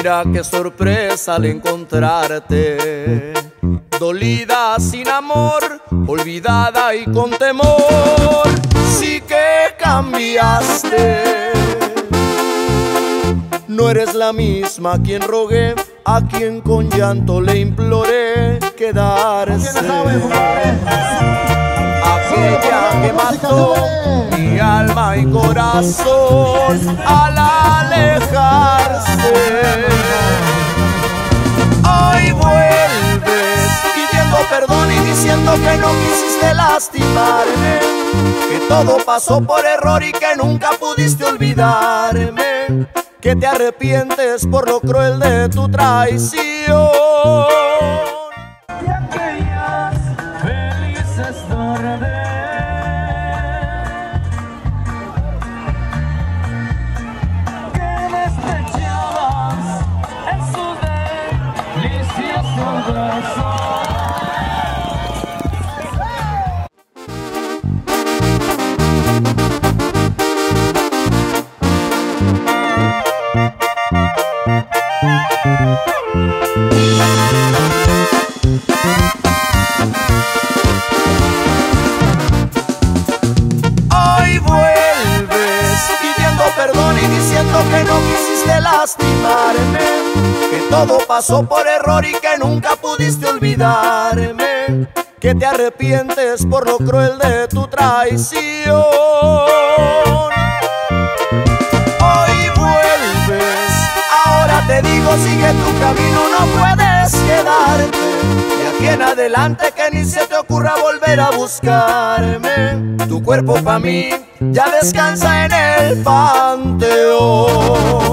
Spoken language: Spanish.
Mira qué sorpresa al encontrarte, dolida sin amor, olvidada y con temor. Sí que cambiaste, no eres la misma a quien rogué, a quien con llanto le imploré quedarse. Aquella que mató mi alma y corazón al alejarse. Hoy vuelves pidiendo perdón y diciendo que no quisiste lastimarme, que todo pasó por error y que nunca pudiste olvidarme, que te arrepientes por lo cruel de tu traición. Y aquellas felices tardes que despechabas en su delicioso brazo. Hoy vuelves pidiendo perdón y diciendo que no quisiste lastimarme, que todo pasó por error y que nunca pudiste olvidarme, que te arrepientes por lo cruel de tu traición. Hoy vuelves, ahora te digo, sigue tu camino, no puedes quedarte. De aquí en adelante que ni se te ocurra volver a buscarme. Tu cuerpo pa' mí ya descansa en el panteón.